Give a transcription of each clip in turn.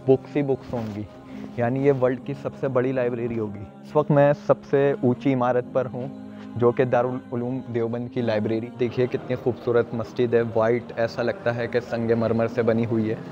Books ही books होंगी, यानी ये वर्ल्ड की सबसे बड़ी लाइब्रेरी होगी। इस वक्त मैं सबसे ऊंची इमारत पर हूँ जो कि दारुल उलूम देवबंद की लाइब्रेरी। देखिए कितनी खूबसूरत मस्जिद है, वाइट, ऐसा लगता है कि संगमरमर से बनी हुई है।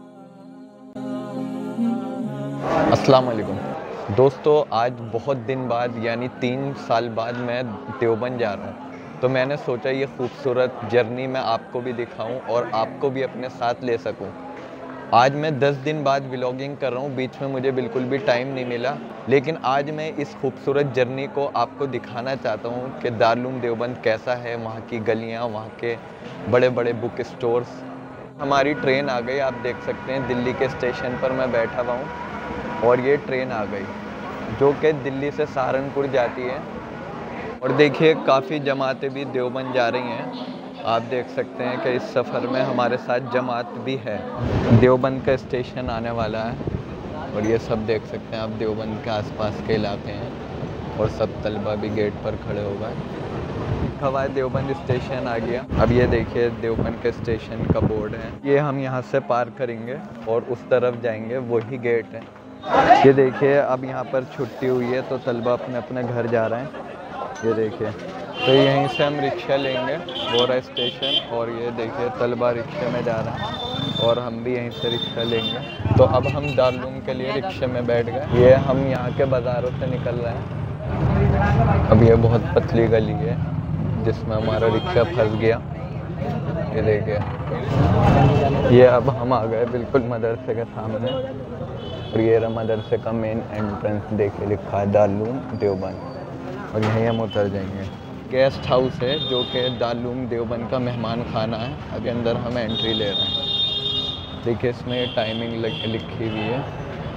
अस्सलाम वालेकुम दोस्तों, आज बहुत दिन बाद यानी 3 साल बाद मैं देवबंद जा रहा हूँ, तो मैंने सोचा ये खूबसूरत जर्नी मैं आपको भी दिखाऊं और आपको भी अपने साथ ले सकूं। आज मैं 10 दिन बाद व्लॉगिंग कर रहा हूँ, बीच में मुझे बिल्कुल भी टाइम नहीं मिला, लेकिन आज मैं इस खूबसूरत जर्नी को आपको दिखाना चाहता हूँ कि दारुल उलूम देवबंद कैसा है, वहाँ की गलियाँ, वहाँ के बड़े बड़े बुक स्टोर्स। हमारी ट्रेन आ गई, आप देख सकते हैं दिल्ली के स्टेशन पर मैं बैठा हुआ हूँ और ये ट्रेन आ गई जो कि दिल्ली से सहारनपुर जाती है। और देखिए काफ़ी जमातें भी देवबंद जा रही हैं, आप देख सकते हैं कि इस सफ़र में हमारे साथ जमात भी है। देवबंद का स्टेशन आने वाला है और ये सब देख सकते हैं आप, देवबंद के आसपास के इलाके हैं और सब तलबा भी गेट पर खड़े हो गए। हवाई देवबंद स्टेशन आ गया। अब ये देखिए देवबंद के स्टेशन का बोर्ड है, ये हम यहाँ से पार करेंगे और उस तरफ जाएंगे, वही गेट है। ये देखिए अब यहाँ पर छुट्टी हुई है तो तलबा अपने अपने घर जा रहे हैं। ये देखिए, तो यहीं से हम रिक्शा लेंगे बोरा स्टेशन, और ये देखिए तलबा रिक्शे में जा रहे हैं और हम भी यहीं से रिक्शा लेंगे। तो अब हम दारुल उलूम के लिए रिक्शे में बैठ गए। ये हम यहाँ के बाज़ारों से निकल रहे हैं। अब ये बहुत पतली गली है जिसमें हमारा रिक्शा फंस गया। ये देखिए, ये अब हम आ गए बिल्कुल मदरसे के सामने और ये रहा मदरसे का मेन एंट्रेंस। देखिए लिखा है दारुल उलूम देवबंद और यहीं हम उतर जाएंगे। गेस्ट हाउस है जो कि दारुल उलूम देवबंद का मेहमान खाना है। अभी अंदर हम एंट्री ले रहे हैं। देखिए इसमें टाइमिंग लिखी हुई है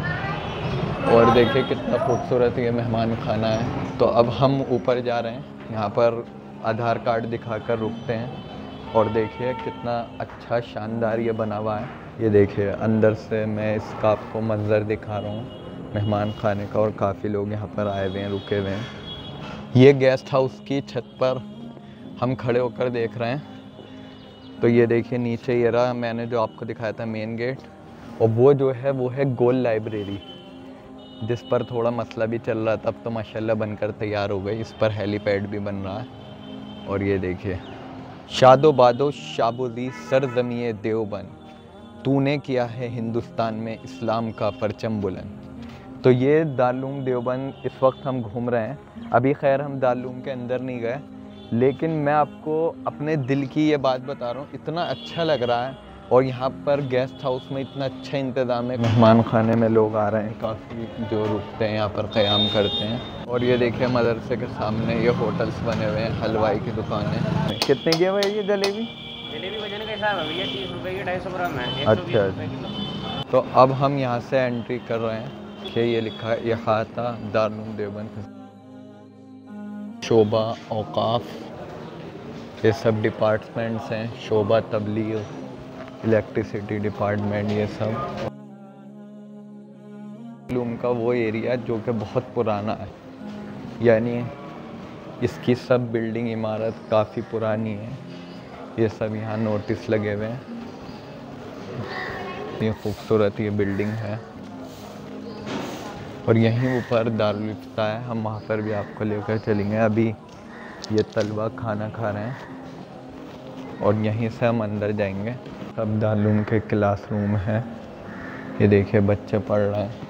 और देखिए कितना खूबसूरत ये मेहमान खाना है। तो अब हम ऊपर जा रहे हैं, यहाँ पर आधार कार्ड दिखाकर रुकते हैं और देखिए कितना अच्छा शानदार ये बना हुआ है। ये देखिए अंदर से मैं इसका आपको मंजर दिखा रहा हूँ मेहमान खाने का, और काफ़ी लोग यहाँ पर आए हुए हैं, रुके हुए हैं। ये गेस्ट हाउस की छत पर हम खड़े होकर देख रहे हैं। तो ये देखिए नीचे ये रहा मैंने जो आपको दिखाया था मेन गेट, और वो जो है वो है गोल लाइब्रेरी, जिस पर थोड़ा मसला भी चल रहा था, अब तो माशाल्लाह बनकर तैयार हो गई। इस पर हेलीपैड भी बन रहा है। और ये देखिए, शादो बादो शाबोदी सरजमीए देवबंद, तूने किया है हिंदुस्तान में इस्लाम का परचम बुलंद। तो ये दारुल उलूम देवबंद इस वक्त हम घूम रहे हैं। अभी खैर हम दारुल उलूम के अंदर नहीं गए, लेकिन मैं आपको अपने दिल की ये बात बता रहा हूँ, इतना अच्छा लग रहा है। और यहाँ पर गेस्ट हाउस में इतना अच्छा इंतज़ाम है, मेहमान खाने में लोग आ रहे हैं काफ़ी जो रुकते हैं यहाँ पर क़याम करते हैं। और ये देखिए मदरसे के सामने ये होटल्स बने हुए हैं, हलवाई की दुकानें। कितने की है भाई ये जलेबी? जलेबी वजन का हिसाब है भैया, 30 रुपये की 250 ग्राम है। अच्छा, तो अब हम यहाँ से एंट्री कर रहे हैं कि ये लिखा है इहाता दारुल उलूम देवबंद, शोबा औकाफ, ये सब डिपार्टमेंट्स हैं, शोबा तबलीग, इलेक्ट्रिसिटी डिपार्टमेंट, ये सब। दारुल उलूम का वो एरिया जो कि बहुत पुराना है, यानी इसकी सब बिल्डिंग इमारत काफ़ी पुरानी है। ये सब यहाँ नोटिस लगे हुए हैं। ये खूबसूरत ये बिल्डिंग है और यहीं ऊपर दारुल इफ्ता है, हम वहाँ पर भी आपको लेकर चलेंगे। अभी ये तलबा खाना खा रहे हैं और यहीं से हम अंदर जाएंगे। सब दारुल उलूम के क्लासरूम हैं, ये देखिए बच्चे पढ़ रहे हैं।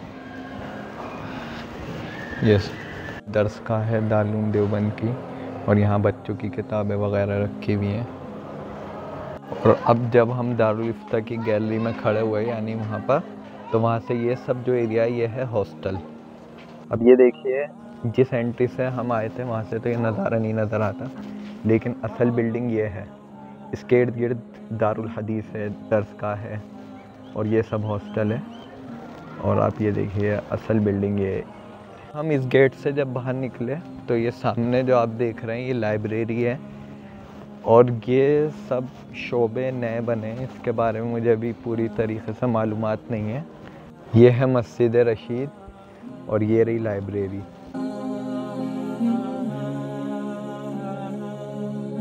ये दर्स का है दारुल उलूम देवबंद की, और यहाँ बच्चों की किताबें वगैरह रखी हुई हैं। और अब जब हम दारुल इफ्ता की गैलरी में खड़े हुए यानी वहाँ पर, तो वहाँ से ये सब जो एरिया ये है हॉस्टल। अब ये देखिए जिस एंट्री से हम आए थे वहाँ से तो ये नज़ारा नहीं नज़र आता, लेकिन असल बिल्डिंग ये है। इसके इर्द गिर्द दारुल हदीस है, दर्सगाह है और ये सब हॉस्टल है। और आप ये देखिए असल बिल्डिंग ये। हम इस गेट से जब बाहर निकले तो ये सामने जो आप देख रहे हैं ये लाइब्रेरी है, और ये सब शोबे नए बने हैं, इसके बारे में मुझे अभी पूरी तरीके से मालूमात नहीं है। ये है मस्जिद रशीद और ये रही लाइब्रेरी।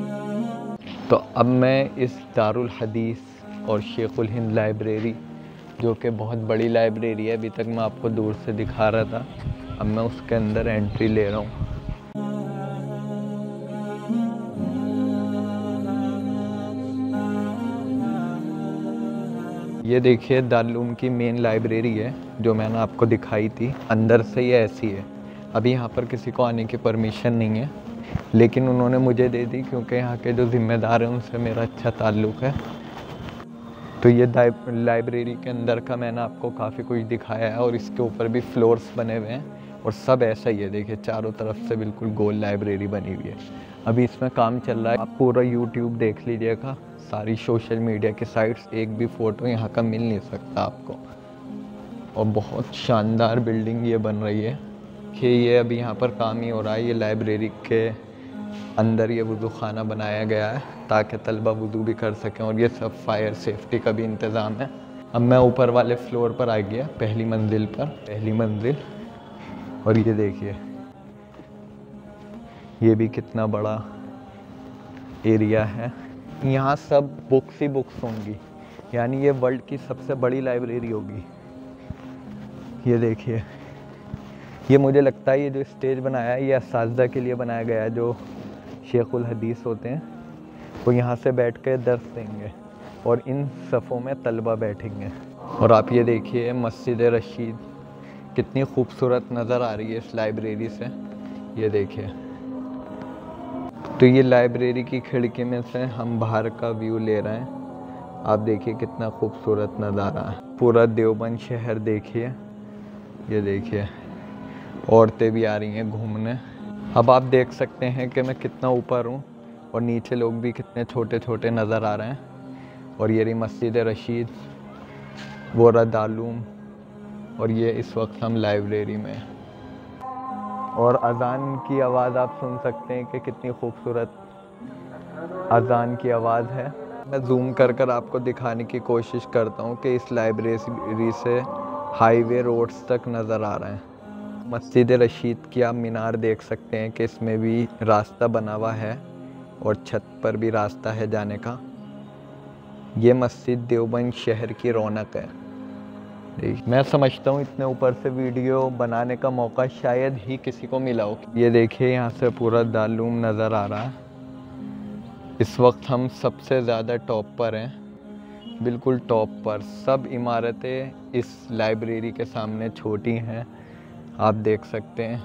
तो अब मैं इस दारुल हदीस और शेखुल हिंद लाइब्रेरी जो कि बहुत बड़ी लाइब्रेरी है। अभी तक मैं आपको दूर से दिखा रहा था, अब मैं उसके अंदर एंट्री ले रहा हूँ। ये देखिए दारुल उलूम की मेन लाइब्रेरी है जो मैंने आपको दिखाई थी। अंदर से ये ऐसी है। अभी यहाँ पर किसी को आने की परमिशन नहीं है, लेकिन उन्होंने मुझे दे दी क्योंकि यहाँ के जो ज़िम्मेदार हैं उनसे मेरा अच्छा ताल्लुक़ है। तो ये लाइब्रेरी के अंदर का मैंने आपको काफ़ी कुछ दिखाया है और इसके ऊपर भी फ्लोर्स बने हुए हैं और सब ऐसा ही है। देखिए चारों तरफ से बिल्कुल गोल लाइब्रेरी बनी हुई है। अभी इसमें काम चल रहा है। आप पूरा यूट्यूब देख लीजिएगा, सारी सोशल मीडिया की साइट्स, एक भी फ़ोटो यहाँ का मिल नहीं सकता आपको। और बहुत शानदार बिल्डिंग ये बन रही है कि ये अभी यहाँ पर काम ही हो रहा है। ये लाइब्रेरी के अंदर ये वुज़ू खाना बनाया गया है ताकि तलबा वुज़ू भी कर सकें और ये सब फायर सेफ्टी का भी इंतज़ाम है। अब मैं ऊपर वाले फ्लोर पर आ गया, पहली मंजिल। और ये देखिए ये भी कितना बड़ा एरिया है। यहाँ सब बुक्स ही बुक्स होंगी, यानी ये वर्ल्ड की सबसे बड़ी लाइब्रेरी होगी। ये देखिए, ये मुझे लगता है ये जो स्टेज बनाया है ये असातिज़ा के लिए बनाया गया है। जो शेखुल हदीस होते हैं वो यहाँ से बैठ कर दर्स देंगे और इन सफ़ों में तलबा बैठेंगे। और आप ये देखिए मस्जिद रशीद कितनी खूबसूरत नज़र आ रही है इस लाइब्रेरी से। ये देखिए, तो ये लाइब्रेरी की खिड़की में से हम बाहर का व्यू ले रहे हैं। आप देखिए कितना खूबसूरत नज़ारा है। पूरा देवबंद शहर देखिए। ये देखिए औरतें भी आ रही हैं घूमने। अब आप देख सकते हैं कि मैं कितना ऊपर हूँ और नीचे लोग भी कितने छोटे छोटे नज़र आ रहे हैं। और ये रही मस्जिद रशीद, वो रहा दारुल उलूम, और ये इस वक्त हम लाइब्रेरी में हैं। और अज़ान की आवाज़ आप सुन सकते हैं कि कितनी खूबसूरत अज़ान की आवाज़ है। मैं जूम कर आपको दिखाने की कोशिश करता हूँ कि इस लाइब्रेरी से हाईवे रोड्स तक नज़र आ रहे हैं। मस्जिद रशीद की आप मीनार देख सकते हैं कि इसमें भी रास्ता बना हुआ है और छत पर भी रास्ता है जाने का। ये मस्जिद देवबंद शहर की रौनक है। मैं समझता हूँ इतने ऊपर से वीडियो बनाने का मौका शायद ही किसी को मिला हो। ये देखिए यहाँ से पूरा दारुल उलूम नज़र आ रहा है। इस वक्त हम सबसे ज़्यादा टॉप पर हैं, बिल्कुल टॉप पर। सब इमारतें इस लाइब्रेरी के सामने छोटी हैं, आप देख सकते हैं।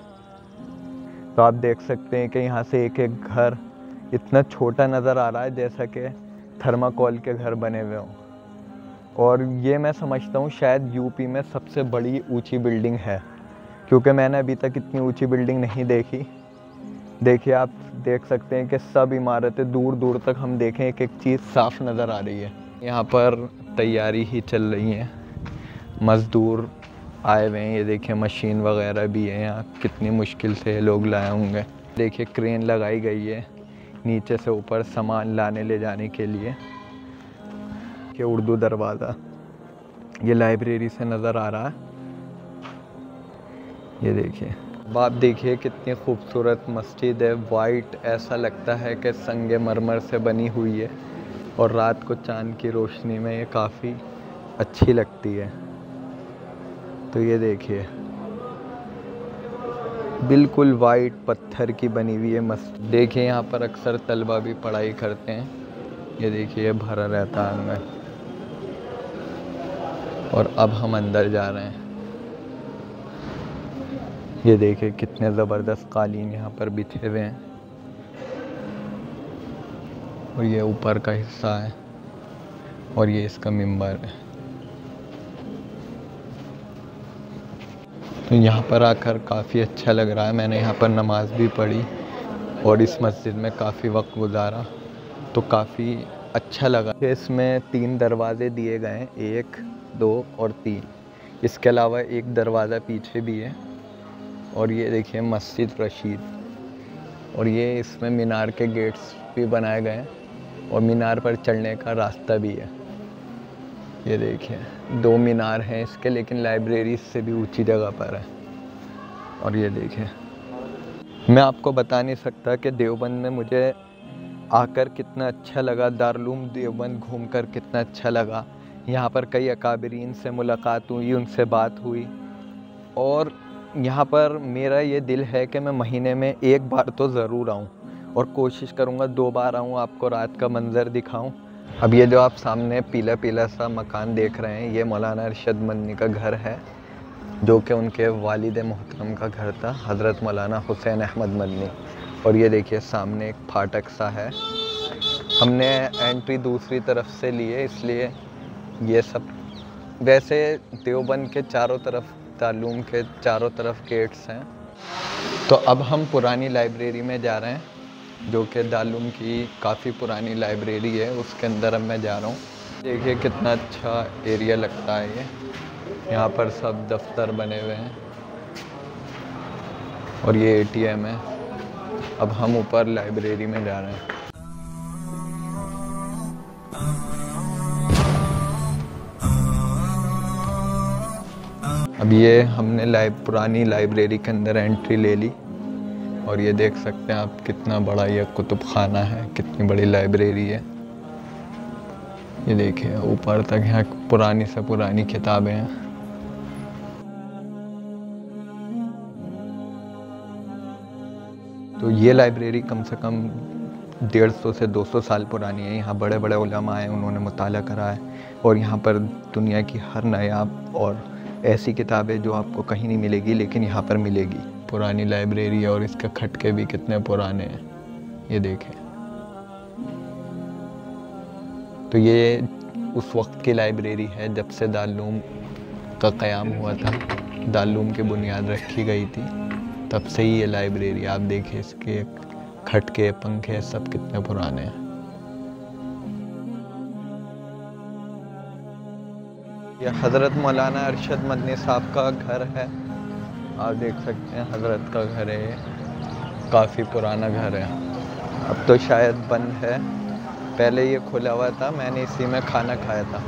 तो आप देख सकते हैं कि यहाँ से एक एक घर इतना छोटा नज़र आ रहा है जैसा कि थर्माकोल के घर बने हुए हों। और ये मैं समझता हूँ शायद यूपी में सबसे बड़ी ऊंची बिल्डिंग है, क्योंकि मैंने अभी तक इतनी ऊंची बिल्डिंग नहीं देखी। देखिए आप देख सकते हैं कि सब इमारतें दूर दूर तक हम देखें एक एक चीज़ साफ नज़र आ रही है। यहाँ पर तैयारी ही चल रही है, मज़दूर आए हुए हैं। ये देखिए मशीन वगैरह भी है यहाँ, कितनी मुश्किल से लोग लाए होंगे। देखिए क्रेन लगाई गई है नीचे से ऊपर सामान लाने ले जाने के लिए। कि उर्दू दरवाज़ा ये लाइब्रेरी से नज़र आ रहा है। ये देखिए, अब आप देखिए कितनी खूबसूरत मस्जिद है। वाइट, ऐसा लगता है कि संगे मरमर से बनी हुई है और रात को चांद की रोशनी में ये काफ़ी अच्छी लगती है। तो ये देखिए बिल्कुल वाइट पत्थर की बनी हुई है मस्जिद। देखिए यहाँ पर अक्सर तलबा भी पढ़ाई करते हैं। ये देखिए भरा रहता है अंदर। और अब हम अंदर जा रहे हैं। ये देखिए कितने ज़बरदस्त कालीन यहाँ पर बिछे हुए हैं। और ये ऊपर का हिस्सा है और ये इसका मिंबर है। तो यहाँ पर आकर काफ़ी अच्छा लग रहा है। मैंने यहाँ पर नमाज़ भी पढ़ी और इस मस्जिद में काफ़ी वक्त गुजारा, तो काफ़ी अच्छा लगा। इसमें 3 दरवाज़े दिए गए हैं, 1, 2 और 3। इसके अलावा एक दरवाज़ा पीछे भी है। और ये देखिए मस्जिद रशीद, और ये इसमें मीनार के गेट्स भी बनाए गए हैं और मीनार पर चढ़ने का रास्ता भी है। ये देखिए 2 मीनार हैं इसके, लेकिन लाइब्रेरी से भी ऊंची जगह पर है। और ये देखिए, मैं आपको बता नहीं सकता कि देवबंद में मुझे आकर कितना अच्छा लगा, दारुल उलूम देवबंद घूमकर कितना अच्छा लगा। यहाँ पर कई अकाबरीन से मुलाकात हुई, उनसे बात हुई। और यहाँ पर मेरा ये दिल है कि मैं महीने में एक बार तो ज़रूर आऊँ और कोशिश करूँगा 2 बार आऊँ, आपको रात का मंज़र दिखाऊँ। अब ये जो आप सामने पीला पीला सा मकान देख रहे हैं, ये मौलाना अरशद मदनी का घर है, जो कि उनके वालिद मोहतरम का घर था, हज़रत मौलाना हुसैन अहमद मदनी। और ये देखिए सामने एक फाटक सा है। हमने एंट्री दूसरी तरफ से ली है, इसलिए ये सब, वैसे देवबंद के चारों तरफ, दारूल उलूम के चारों तरफ गेट्स हैं। तो अब हम पुरानी लाइब्रेरी में जा रहे हैं, जो कि दारूल उलूम की काफ़ी पुरानी लाइब्रेरी है, उसके अंदर अब मैं जा रहा हूँ। देखिए कितना अच्छा एरिया लगता है ये। यहाँ पर सब दफ्तर बने हुए हैं और ये ATM है। अब हम ऊपर लाइब्रेरी में जा रहे हैं। अब ये हमने पुरानी लाइब्रेरी के अंदर एंट्री ले ली और ये देख सकते हैं आप कितना बड़ा ये कुतुब खाना है, कितनी बड़ी लाइब्रेरी है। ये देखिए ऊपर तक यहाँ पुरानी से पुरानी किताबें हैं। तो ये लाइब्रेरी कम से कम 150 से 200 साल पुरानी है। यहाँ बड़े बड़े उलमा आए, उन्होंने मुताला करा है और यहाँ पर दुनिया की हर नायाब और ऐसी किताबें जो आपको कहीं नहीं मिलेगी, लेकिन यहाँ पर मिलेगी। पुरानी लाइब्रेरी है और इसके खटके भी कितने पुराने हैं, ये देखें। तो ये उस वक्त की लाइब्रेरी है जब से दारूल उलूम का क़याम हुआ था, दारूल उलूम की बुनियाद रखी गई थी, तब से ही ये लाइब्रेरी। आप देखिए इसके खटके, पंखे सब कितने पुराने हैं। ये हज़रत मौलाना अरशद मदनी साहब का घर है, आप देख सकते हैं हज़रत का घर है ये, काफ़ी पुराना घर है। अब तो शायद बंद है, पहले ये खुला हुआ था, मैंने इसी में खाना खाया था।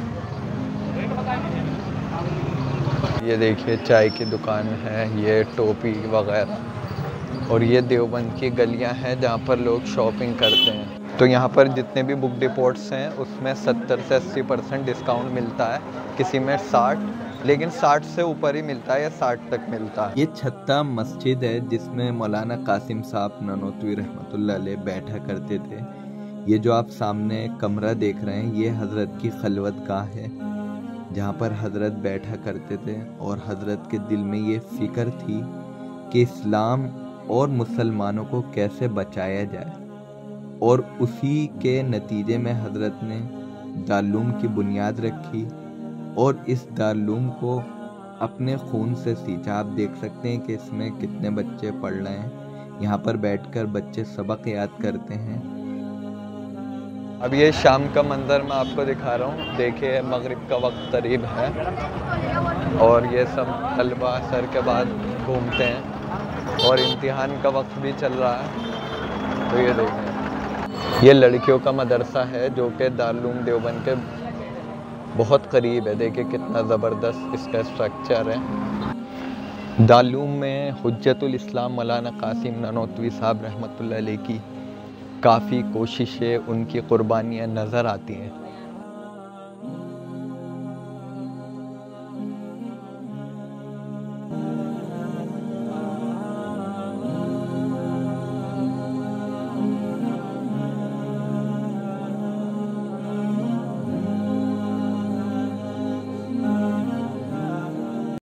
ये देखिए चाय की दुकान है, ये टोपी वगैरह। और ये देवबंद की गलियां हैं जहाँ पर लोग शॉपिंग करते हैं। तो यहाँ पर जितने भी बुक डिपोट्स हैं उसमें 70 से 80% डिस्काउंट मिलता है, किसी में 60, लेकिन 60 से ऊपर ही मिलता है या 60 तक मिलता है। ये छत्ता मस्जिद है जिसमें मौलाना कासिम साहब ननोतवी रहमतुल्लाह अलैह बैठा करते थे। ये जो आप सामने कमरा देख रहे हैं, ये हज़रत की खलवत गाह है, जहाँ पर हज़रत बैठा करते थे। और हज़रत के दिल में ये फ़िक्र थी कि इस्लाम और मुसलमानों को कैसे बचाया जाए, और उसी के नतीजे में हज़रत ने दारूल उलूम की बुनियाद रखी और इस दारूल उलूम को अपने खून से सींचा। आप देख सकते हैं कि इसमें कितने बच्चे पढ़ रहे हैं, यहाँ पर बैठकर बच्चे सबक याद करते हैं। अब ये शाम का मंज़र मैं आपको दिखा रहा हूँ। देखिए मगरिब का वक्त करीब है और ये सब तलबा असर के बाद घूमते हैं और इम्तिहान का वक्त भी चल रहा है। तो ये देखें, ये लड़कियों का मदरसा है जो कि दारूल उलूम देवबंद के बहुत करीब है। देखिए कितना ज़बरदस्त इसका स्ट्रक्चर है। दारूल उलूम में हुज्जतुल इस्लाम मौलाना कासिम ननोतवी साहब रहमतुल्लाह अलैह की काफ़ी कोशिशें, उनकी कुर्बानियाँ नज़र आती हैं।